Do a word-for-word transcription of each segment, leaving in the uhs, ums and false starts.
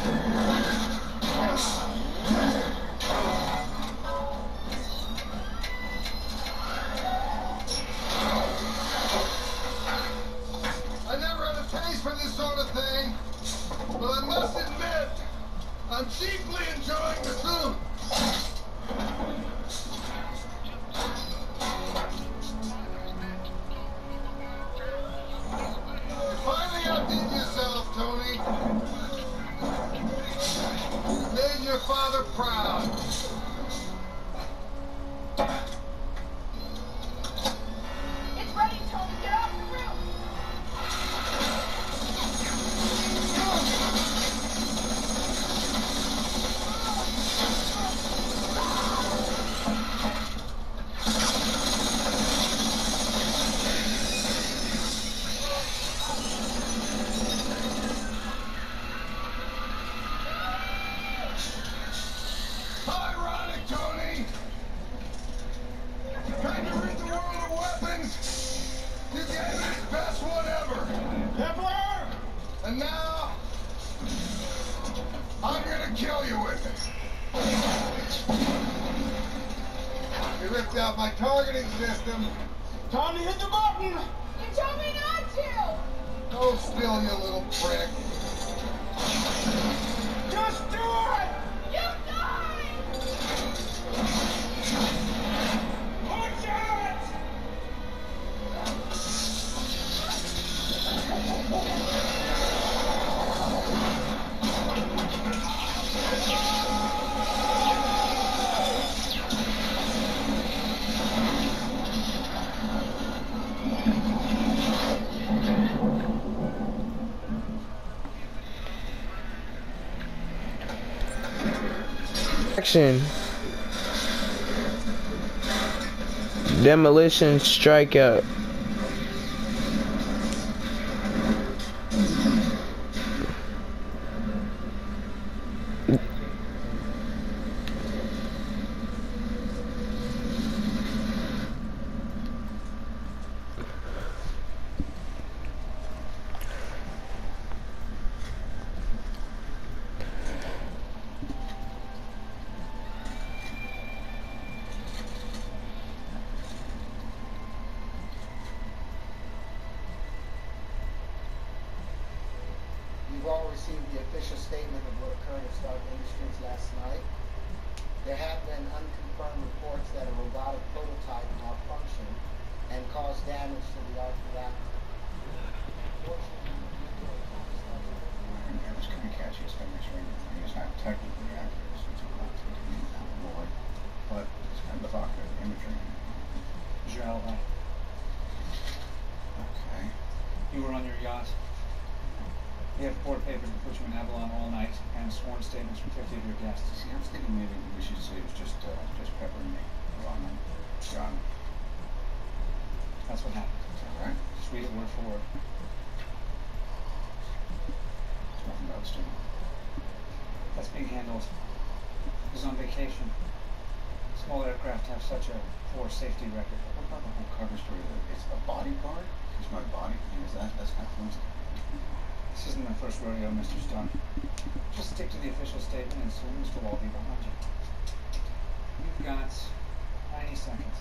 I never had a taste for this sort of thing, but I must admit, I'm chiefly enjoying the soup. You finally outdid yourself, Tony. You made your father proud. It's ready, Tony. Get off the roof. Ironic, Tony. Trying to rid the world of weapons. You gave it its best one ever. Ever? And now, I'm gonna kill you with it. You ripped out my targeting system. Time to hit the button. You told me not to. Hold still, you little prick. Just do it! You die! Watch out! Action. Demolition strikeout. You've all received the official statement of what occurred at Stark Industries last night. There have been unconfirmed reports that a robotic prototype malfunctioned and caused damage to the Arc reactor. Fortunately, I was going to catch his fingers ring. It's not technically accurate since it's not taking it out of the board, but it's kind of evocative imagery. Is your alibi? Okay. You were on your yacht. You have court papers that put you in Avalon all night and sworn statements from fifty of your guests. See, I was thinking maybe we should say it was just, uh, just Pepper and me. Wrong night. John. That's what happened. Is that right? Just read it word for word. There's nothing about Sting. That's being handled. He's on vacation. Small aircraft have such a poor safety record. What about the whole cover story that it's a bodyguard? Is my body? Is that, that's kind of coincidence. This isn't my first rodeo, Mister Stone. Just stick to the official statement and soon Mister will be behind you. You've got ninety seconds.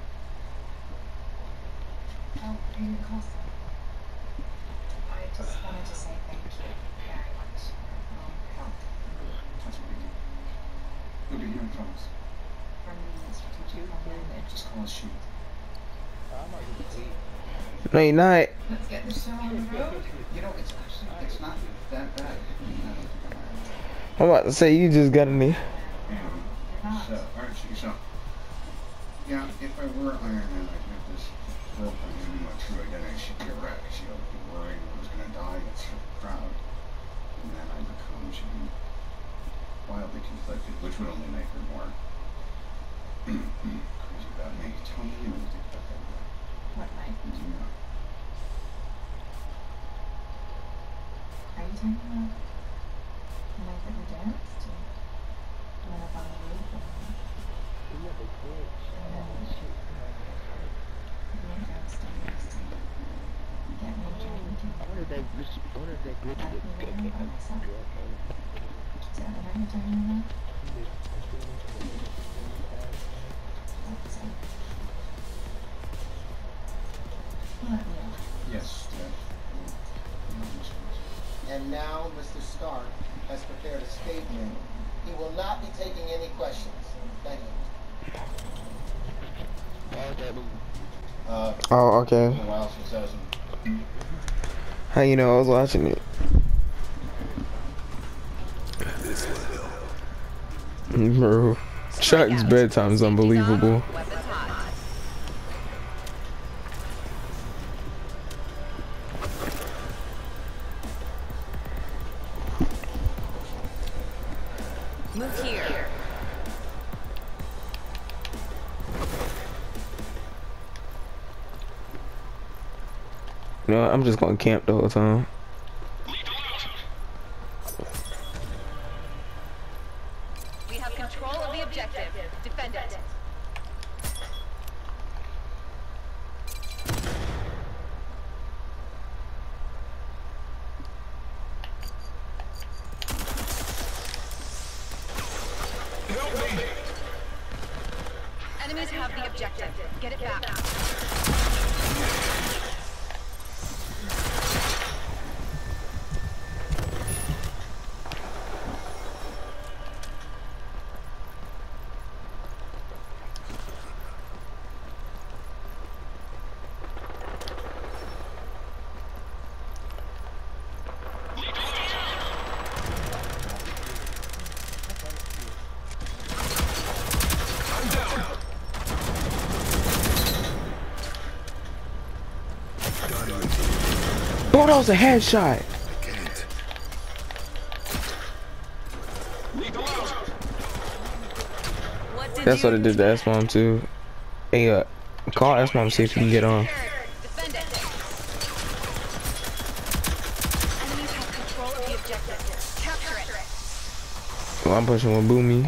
Oh, are you gonna call some? I just wanted to say thank you very much for all your help. That's what we do. You'll be hearing from us. From the strategic plan. Just call us Shield. Night night. Let's get the show on the road. You know, it's actually, it's not that bad. I'm about to say you just got me. So, Archie, so, yeah, if I were Iron Man, I'd have this girlfriend who knew my true identity. She'd be a wreck. She'd be worried I was going to die, get so proud. And then I become, she'd be wildly conflicted, which would only make her more crazy about me. Tell me what you think about that. What night? Do you know? Are you talking about the night that we danced? And went up on the roof and and then we went downstairs to get me a drink. I wanted that glitch, I wanted that glitch to get, get, get, get, it. Are you turning it on? That's it. Well, yeah. Yes, Dad. And now Mister Stark has prepared a statement. He will not be taking any questions. Thank you. Uh, Oh, okay. a while since I was in How you know I was watching it? Bro, Chuck's bedtime is unbelievable. Weapons hot. Move here. You know what? I'm just gonna camp the whole time. We have control of the objective. Defend it. Enemies have the objective. Get it back. Oh, that was a headshot. What did That's you what it did to S-Mom too. Hey, uh, call S-Mom, see if you can get on. Defend it. Enemies have control of the objective. Capture it. Well, I'm pushing with Boomy.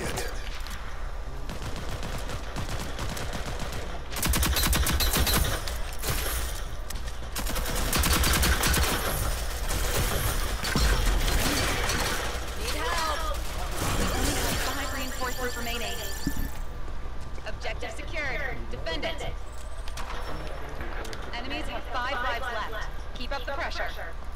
Need help. We only have five reinforcements remaining. Objective secured. Defend it. Enemies have five lives left. Keep up the pressure.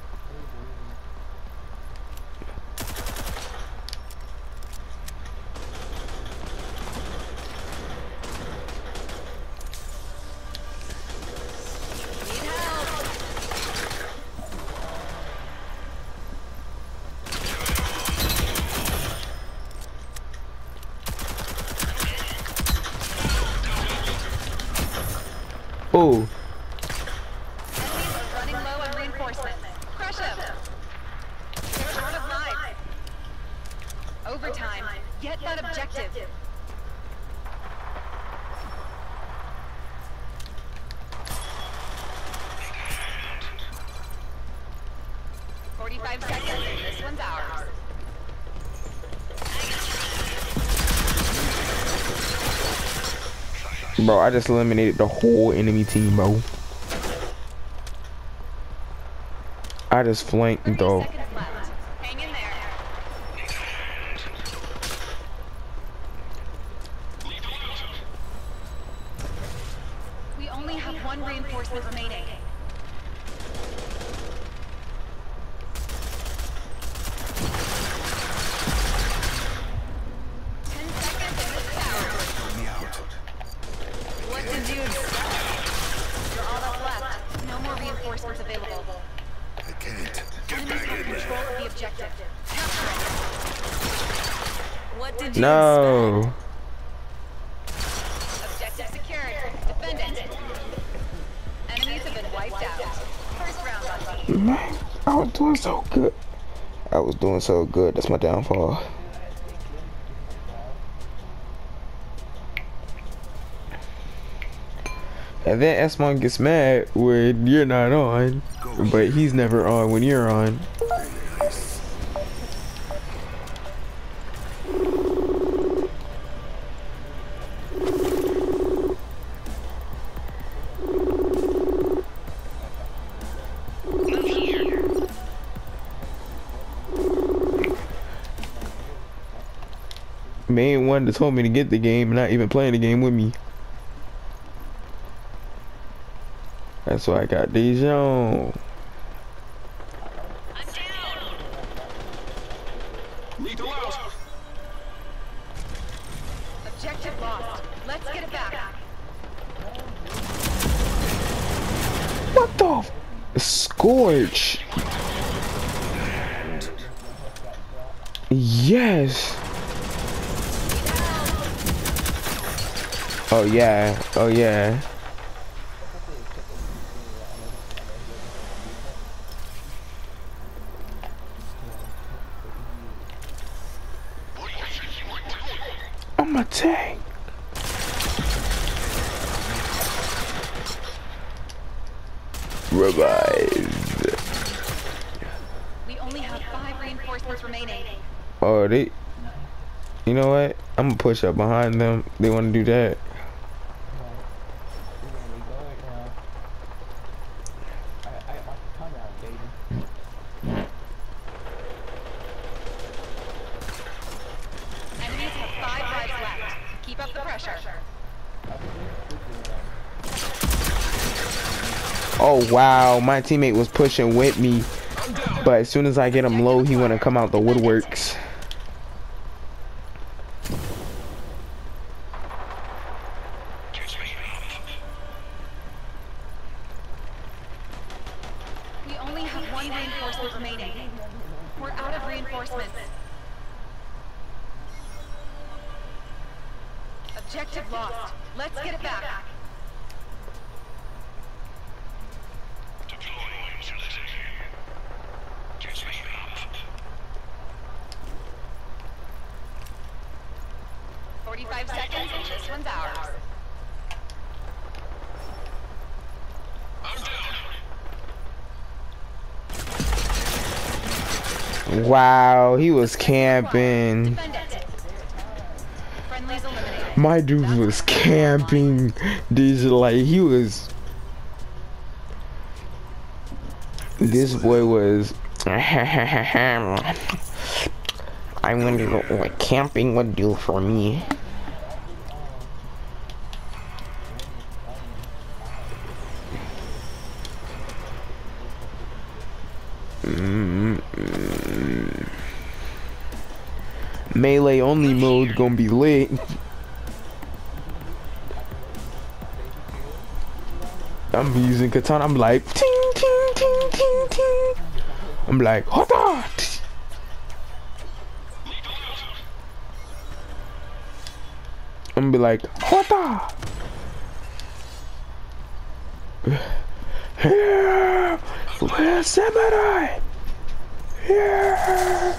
Need help. Oh, Enemies are running low on reinforcements. Crush them. They're out of lives. Overtime. Get that objective. Forty-five seconds, and this one's ours. bro, I just eliminated the whole enemy team, bro. I just flanked thirty though. seconds left. Hang in there. We only have one reinforcement remaining. Ten seconds and this is ours. What did you expect? You're all that's left. No more reinforcements available. I can't. Enemies have control of the objective. Capture it. What did you No. expect? Objective secured. Defend it. Enemies have been wiped out. First round unlucky. Man, I was doing so good. I was doing so good. That's my downfall. And then S-Mon gets mad when you're not on, but he's never on when you're on. main one that told me to get the game, not even playing the game with me. That's why I got Dijon. I'm down. Lethal out. Objective lost. Let's get it back. What the f- Scorch? Yes. Oh yeah. Oh yeah. I'm a tank. Revived. We only have five reinforcements remaining. Oh, they. You know what? I'm gonna push up behind them. They want to do that. Enemies have five lives left. Keep up the pressure. Oh wow, my teammate was pushing with me, but as soon as I get him low, he wanna come out the woodworks. We only have one reinforcement remaining. We're out of reinforcements. Objective lost. Let's get it back. Forty-five seconds and this one's ours. Wow, he was camping. Defend it. Friendlies eliminated. My dude was camping. These like he was. This boy was. I wonder what camping would do for me. Mm-hmm. Melee only mode gonna be lit. I'm using katana. I'm like ting ting ting ting ting. I'm like hota. I'm gonna be like hota. Yeah, where's samurai? Yeah.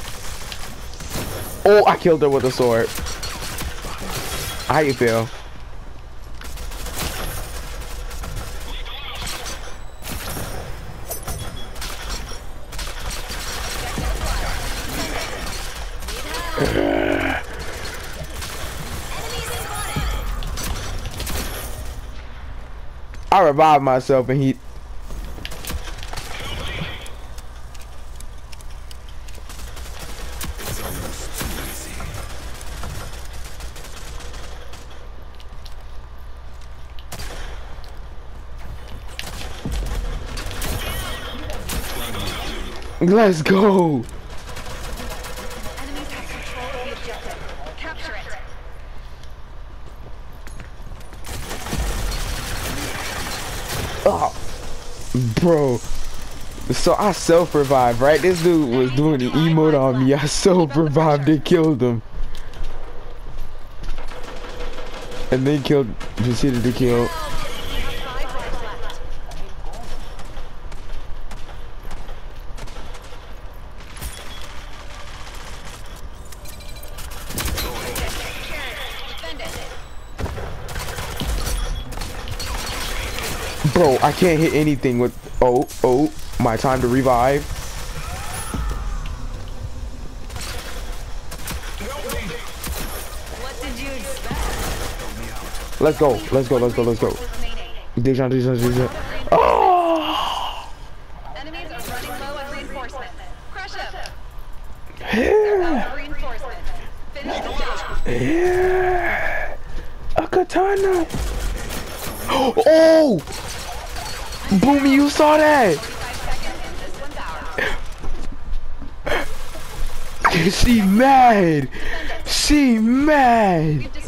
Oh, I killed her with a sword. How you feel? I revived myself and he. Let's go. Enemies have control of the objective. Capture it. Oh, bro. So I self-revived, right? This dude was doing the emote on me. I self-revived and killed him. And then killed, proceeded to kill. We have five lives left. Defend it. Bro, I can't hit anything with. Oh, oh, my time to revive. What did you expect? Let's go, let's go, let's go, let's go. Dejan, Dejan, Dejan. Oh! Enemies are running low on reinforcements. Crush them. Yeah. Reinforcements. Finish the job. Yeah. A katana. Oh! Boomy, you saw that? She mad. She mad.